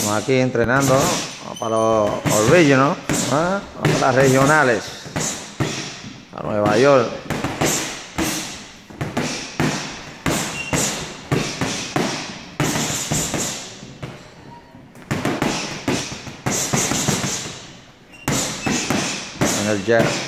Estamos aquí entrenando, ¿no? Vamos para los regionals, ¿no? Vamos para las regionales. A Nueva York. En el jet.